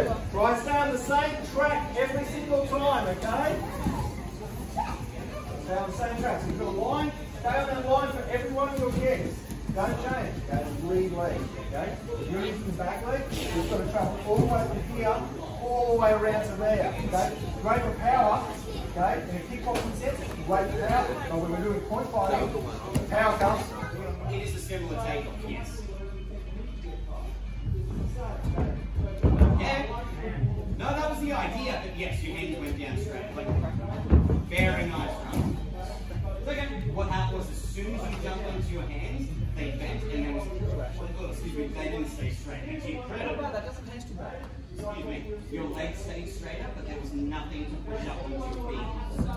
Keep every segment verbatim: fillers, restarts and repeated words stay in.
Try and stay on the same track every single time, okay? Stay on the same track. So you've got a line, stay on that line for every one of your kicks. Don't change, okay? Lead leg, okay? If you're using the back leg, you've got to travel all the way from here, all the way around to there, okay? Great for power, okay? In a kickboxing sense, great for power, but when we're doing point fighting, the power comes. It is a similar take-off, yes. Yeah. No, that was the idea, but yes, your hands went down straight. Like, very nice, right? Okay. What happened was as soon as you jumped onto your hands, they bent and there was, oh, excuse me, they didn't stay straight. And to your credit, that doesn't taste too bad. Excuse me, your legs stayed straight up, but there was nothing to push up onto your feet.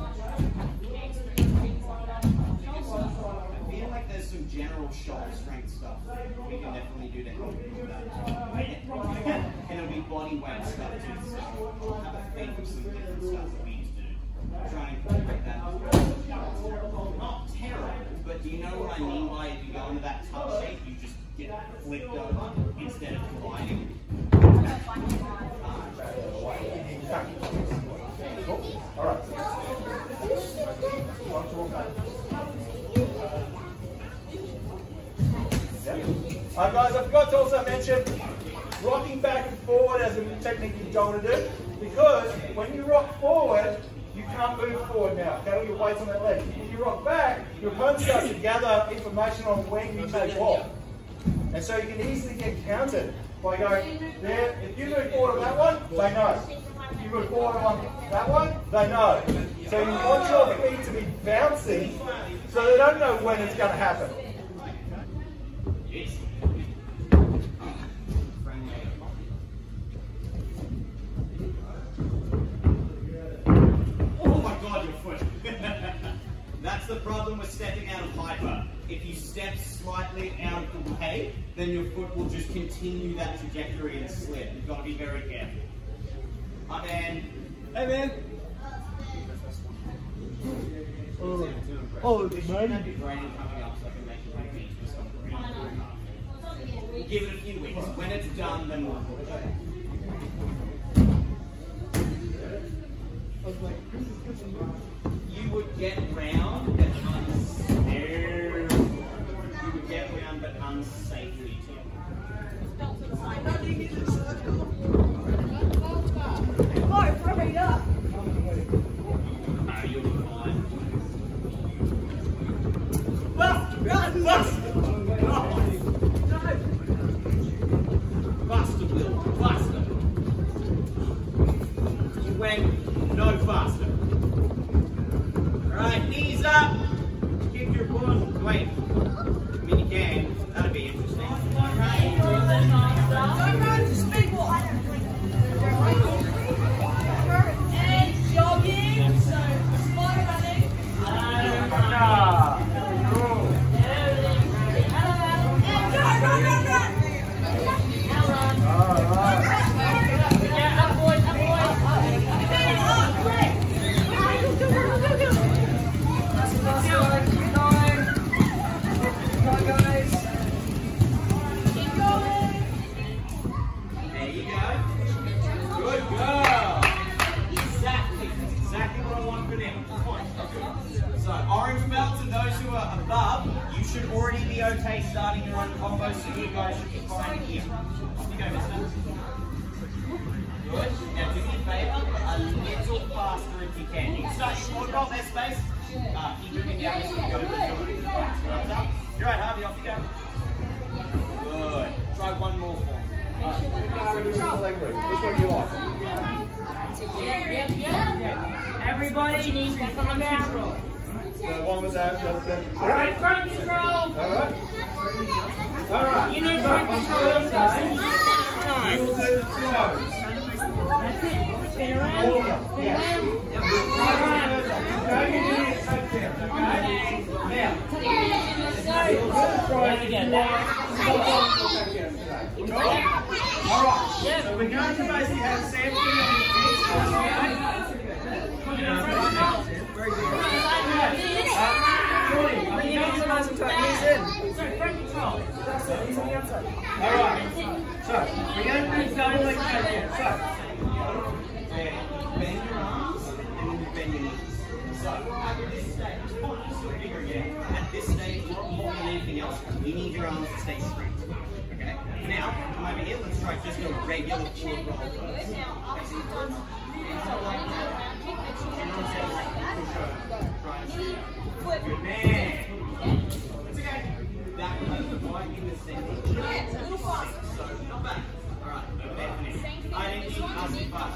I feel like there's some general shoulder strength stuff we can definitely do to help with that. And it'll be body weight stuff too. So have a think of some different stuff that we used to do. Try and incorporate that. Not terrible, but do you know what I mean by if you go into that tough shape, you just get flipped over instead of gliding? All right. Alright guys, I forgot to also mention rocking back and forward as a technique you don't want to do, because when you rock forward, you can't move forward now, okay, all your weight's on that leg. If you rock back, your opponent starts to gather information on when you take off. And so you can easily get countered by going there. If you move forward on that one, they know. If you move forward on that one, they know. So you want your feet to be bouncing so they don't know when it's going to happen. That's the problem with stepping out of hyper. If you step slightly out of the way, then your foot will just continue that trajectory and slip. You've got to be very careful. Hi, man. Hey, man. Oh, oh it's man. Have your brain coming up so I can make your feet just on the ground. Give it a few weeks. When it's done, then we'll put it back. You would get round but unsafely. You would get round but unsafely too. Oh, hurry up! No, you'll be fine. Bust! Run! Bust! Faster, Will. Faster. You went no faster. Alright, knees up. Kick your butt. Wait. I mean, you can. That'd be interesting. And jogging. So, slow running. Should already be okay starting your own combo, so you guys should be fine here. Off you go, mister. Good. Now do me a favour, a little faster if you can. You can start your forward roll, there's space. Uh, keep moving down this way. Go, go, go. You're right, Harvey, off you go. Good. Try one more for me. Alright. Which one do you like? Yep, yep, yep. Everybody needs to calm down. So one was out, the other then. Alright, front control! Alright. Alright. You need front control inside. You will do the flows. That's it. Spin around. All of them. Spin Yes. around. Okay, you do your takedowns, okay? Now, let's try it again. Alright. Yep. So we're going to basically have Sam put on your feet. Very good. Uh, you need to concentrate. Knees in. Sorry, front control. That's it. He's on the outside. All right. So we're going to do going like that. So Right, just a regular forward roll first. Good man. It's okay. That was right in the center. So not bad. Alright, definitely. I didn't need to ask you fast.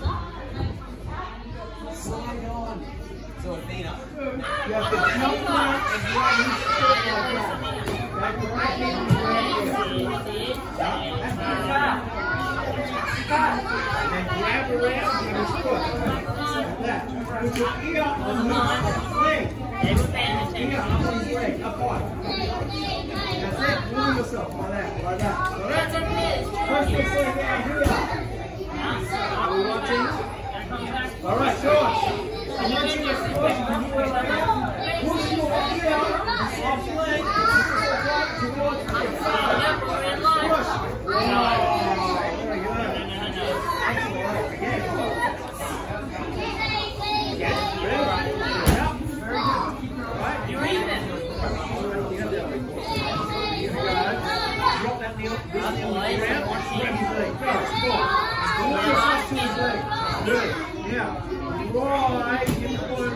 Slide on. So Athena. You have to jump back and grab his foot like that. Back to back in and grab it. That's not bad. And then grab around and his foot. Like that. Put your ear on his leg. Ear on his leg. Up high. That's it. Move yourself like that. Like that. Like that. Push yourself down here. Are we watching? Alright, George. I want you to push your ear off leg towards the push. Oh, very good. Excellent. Again. Yes, good. Yep, very good. Right. You're even. Here we go. Drop that knee on the ground. Grab his leg. Go. Pull. Pull yourself to his leg. Good. Now, right, get the foot.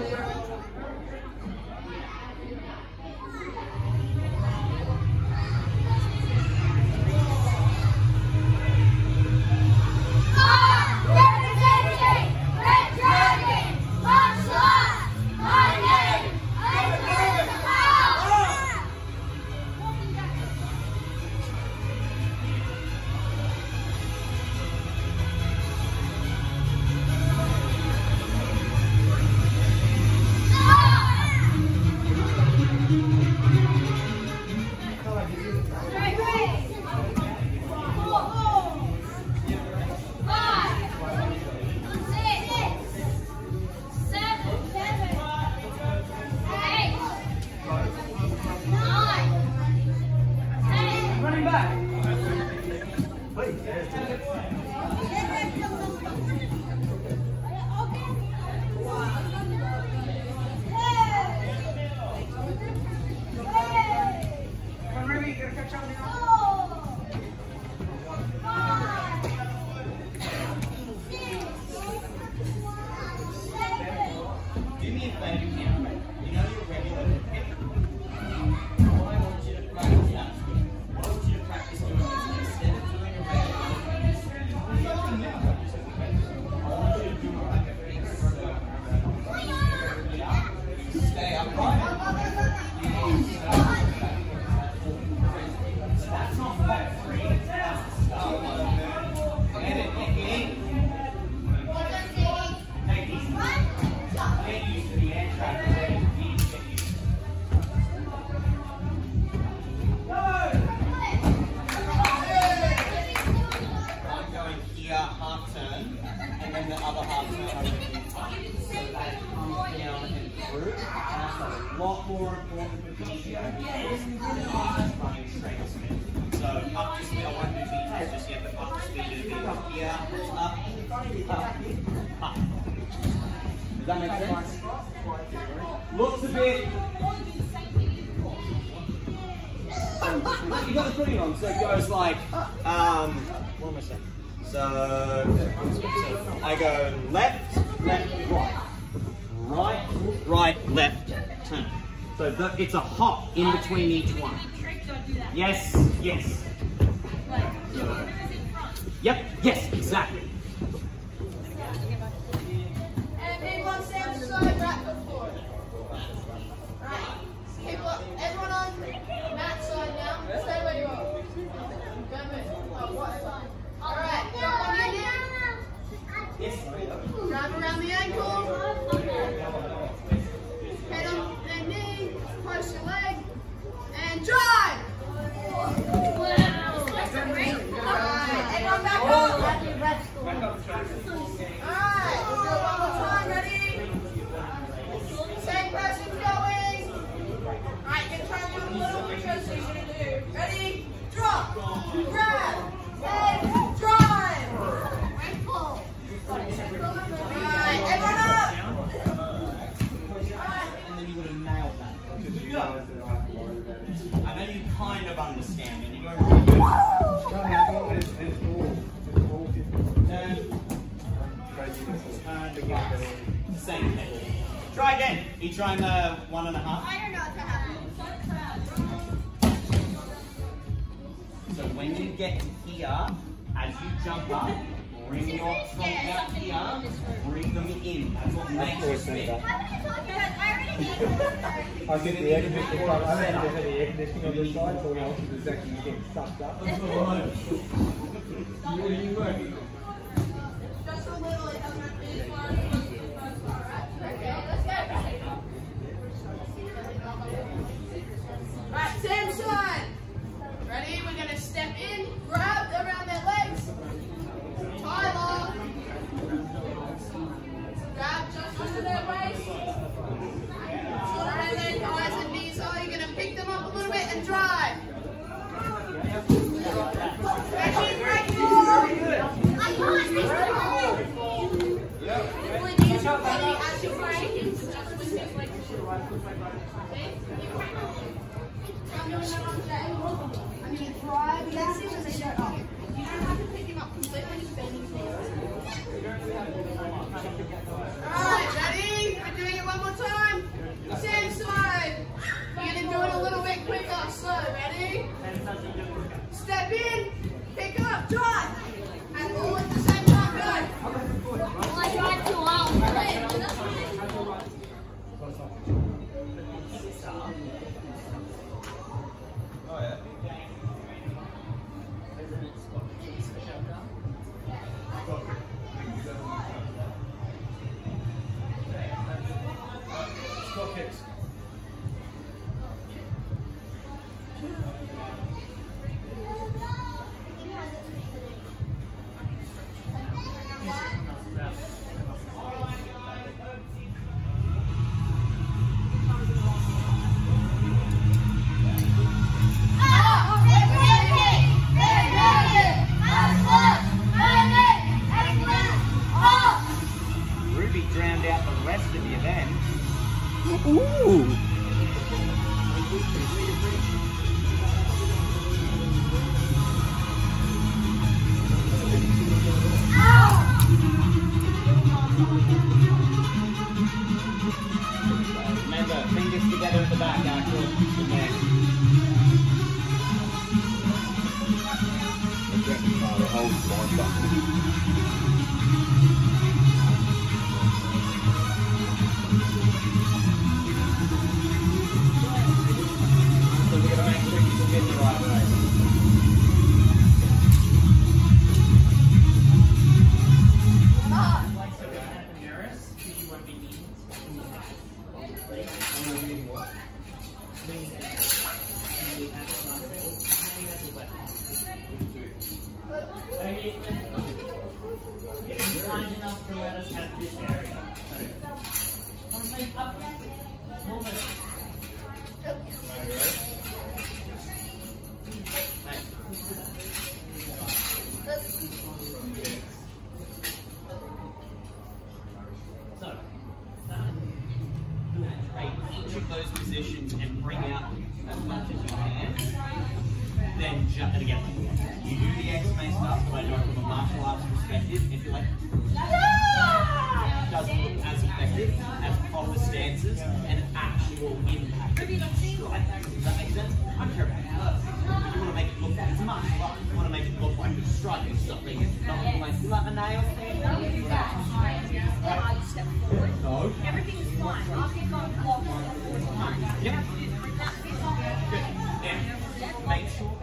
Does that make sense? Looks a bit. You got the footing on, so it goes like, um, what am I saying? So, I go left, left, right. Right, right, left, turn. So the, it's a hop in between each one. Yes, yes. Yep, yes, exactly. And everyone stay on the side right before. Right. People, everyone on that side now. Stay where you are. Don't move. Oh, what side? Alright, jump on your knee. Yes. Grab around the ankle. Head on the knee. Push your leg. And drive! Alright, everyone back up. Alright, we'll do it one more time. Ready? Same person's going. Alright, you can try and do a little transition to do. Ready? Drop, grab, and drive. Alright, everyone up. And then you would have nailed that. I know you kind of understand, and you're going really good. Same thing. Try again. Are you trying the one and a half? I don't know what's happening. So when you get here, as you jump up, bring your trunk out here, bring them in. That's what makes you spin. How many times have I already did I think the air conditioning, I don't think there's any air conditioning on this side, so else is actually getting sucked up. Just a little, it doesn't have to be as far as the first part, right? Okay, let's go. Alright, same side. Ready? We're going to step in, grab around their legs. Tyler. Grab just under their waist. Sort of where their eyes and knees are. You're going to pick them up a little bit and drive. Ready? Break forward. I can't reach the ball. Really use your body as you break. Just with your legs. See? I'm doing that on Jay. I'm going to drive this in as I go up. You don't have to pick him up completely, just bend his knees. Alright, ready? We're doing it one more time. Same side. You're going to do it a little bit quicker. Slow, ready? Step in, pick up, drive. And all at the same time, go. Well, I tried too long. Oh yeah. Squat kicks. Ruby drowned out the rest of the event. Ooh! Remember, fingers together at the back, actually. The neck. The whole side button. So we're going to make sure you can get the right way. Each of those positions and bring out as much as you can, then jump it again. You do the X-May stuff, but I know from a martial arts perspective, if you're like, it doesn't look as effective as proper stances and actual impact. Does that make sense? I don't care about that. You want to make it look like it's martial arts. You want to make it look like you're striking something. Not like, you like a nail thing? Step forward. No. Everything is fine. I'll pick on block. Yep. Good. Now, make sure.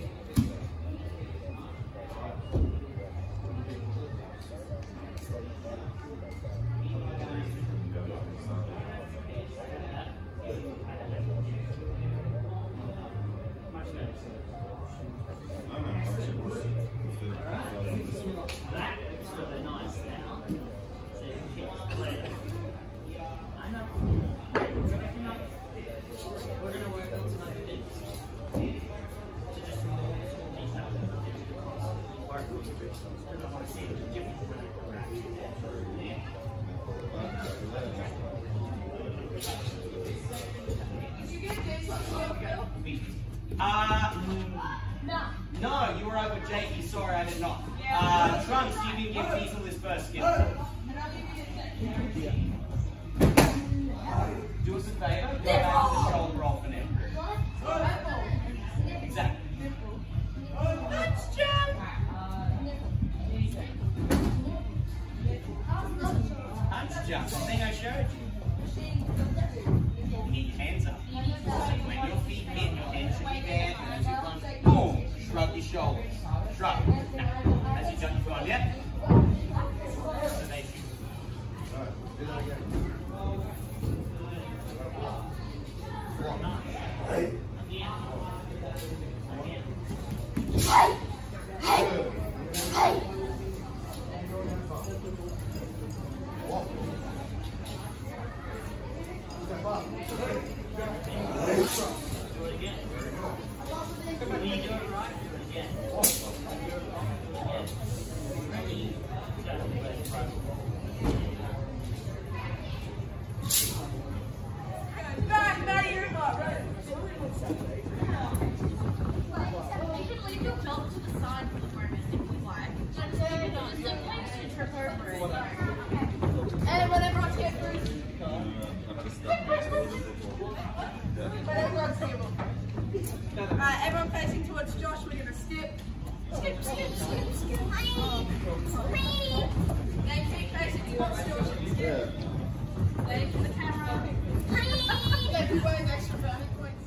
Uh, no, you were over Jakey. Sorry, I did not. Uh, Trunks, you didn't give Diesel his first skill. Do us a favour, go back to the shoulder roll for now. Exactly. Punch jump. Punch jump, the thing I showed you. You need your hands up. So when your feet hit, your hands should be there, and as you climb, boom, shrug your shoulders. Shrug. Now, as you jump, you climb, yeah? So they shoot. Back, Maddie, you're not right. You can leave your belt to the side for the moment if you like. Just use the links to trip over it. And when everyone's here first. When everyone's here. Alright, everyone facing towards Josh. We're going to skip. Skip, skip, skip, skip. Then keep facing towards Josh. Skip. Then to the camera. Then we won't extra burning points.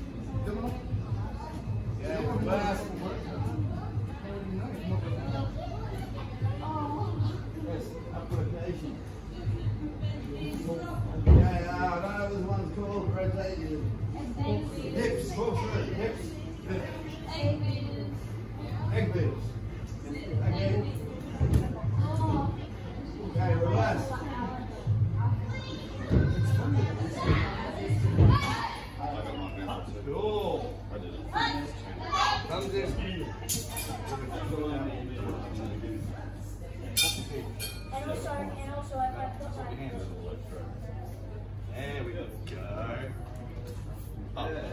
Hips, pull through, hips, hips. Egg beaters. Okay. Okay, relax. Cool. Thumbs in. And also, and also, if I put my There we go. Up. arm,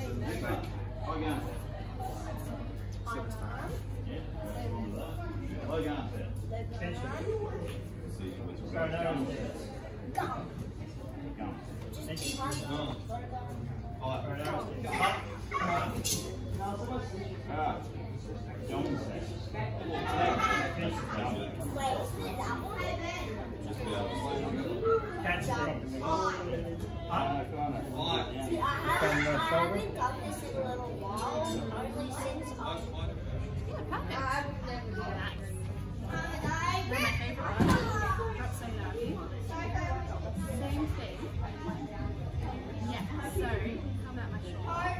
Same thing. Yeah, so how about my shoulder?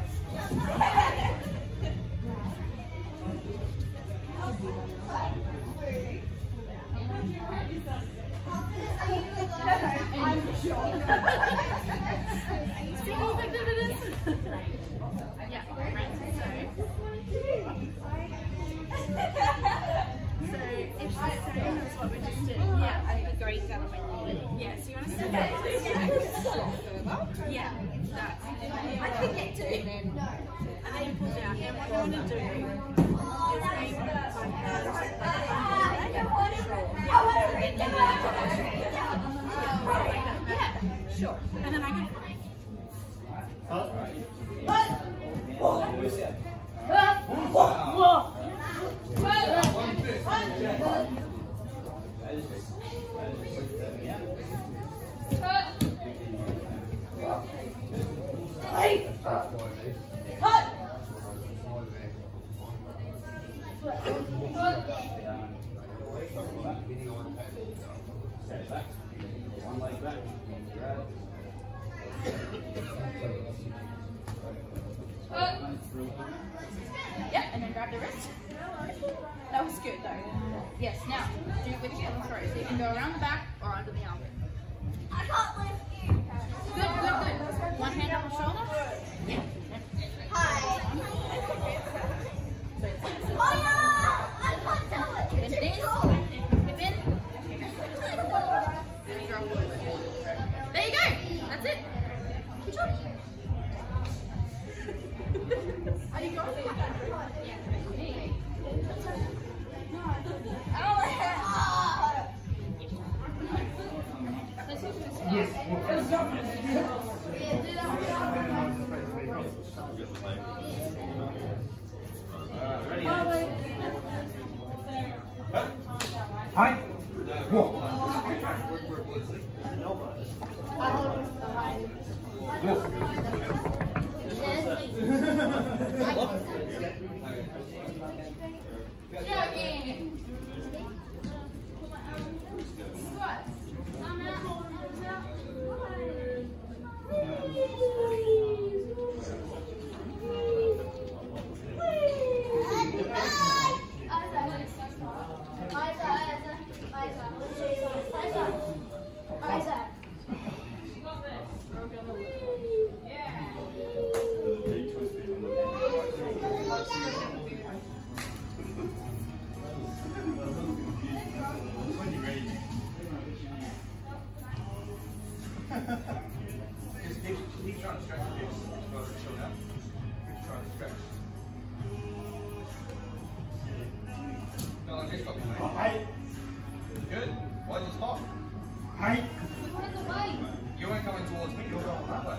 Yeah, right. So, so it's the same as what we just did. Yeah, I think the green gun on my leg. Yeah, so you want to sit back? Yeah, that's. I can get to. And then you pull down. And what you want to do is aim yeah, sure. And then I can. One leg back. Yep, and then grab the wrist. That was good though. Yes, now do it with your other throw. So you can go around the back or under the arm. I can't lift you. Good, good, good. One hand on the shoulder. Yeah. Hi. Oh no! I can't do it. Bend it in. Hip in. There you go. That's it. Good job. Are you going? Let's Hi. Walk. Just keep, keep trying to stretch the hips. Just go chill down. Keep trying to stretch. No, like this, got me. Height. Good. Why did you stop? Height. You weren't coming towards me, you were going that way.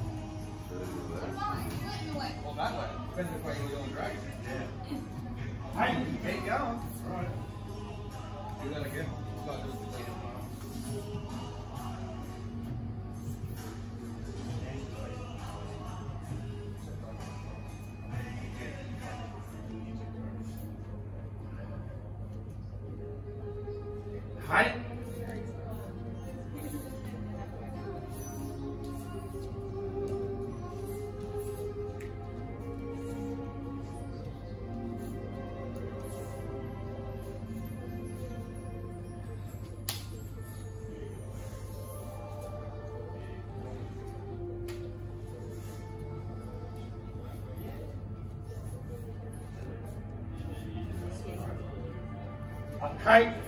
Well, that way. Depends which way you're going to drag. Yeah. Height. Keep going. Right. Do that again. Start doing the same. Height. Height.